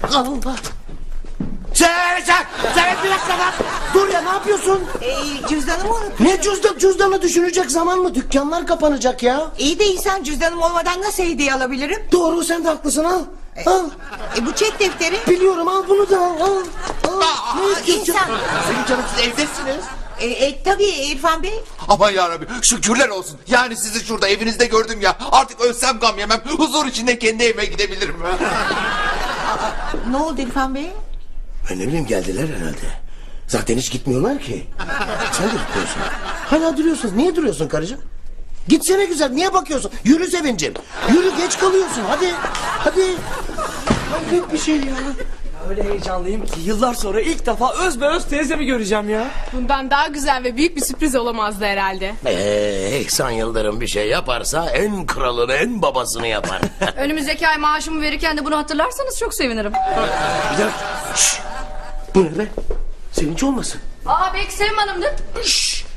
Allah. Sen bir dakika bak. Dur ya, ne yapıyorsun? Cüzdanımı unuttum. Ne cüzdanı düşünecek zaman mı? Dükkanlar kapanacak ya. İyi de insan cüzdanım olmadan nasıl hediye alabilirim? Doğru, sen de haklısın, al. Al. Bu çek defteri. Biliyorum, al bunu da al. Ne istiyorsun? İnsan. Senin canım, siz evdesiniz. Tabii İrfan Bey. Aman yarabbim, şükürler olsun. Yani sizi şurada evinizde gördüm ya. Artık ölsem gam yemem. Huzur içinde kendi evime gidebilirim. Ne oldu İrfan Bey? Ben ne bileyim, geldiler herhalde. Zaten hiç gitmiyorlar ki. Sen de gitmiyorsun. Hala duruyorsun. Niye duruyorsun karıcığım? Gitsene güzel. Niye bakıyorsun? Yürü Sevincim. Yürü, geç kalıyorsun. Hadi. Hadi. Hayret bir şey ya. Öyle heyecanlıyım ki yıllar sonra ilk defa öz teyzemi göreceğim ya. Bundan daha güzel ve büyük bir sürpriz olamazdı herhalde. İhsan Yıldırım bir şey yaparsa en kralını, en babasını yapar. Önümüzdeki ay maaşımı verirken de bunu hatırlarsanız çok sevinirim. Bir dakika. Şşş. Bu ne be? Sevinç olmasın? Belki Sevim Hanım'dır. Şşş.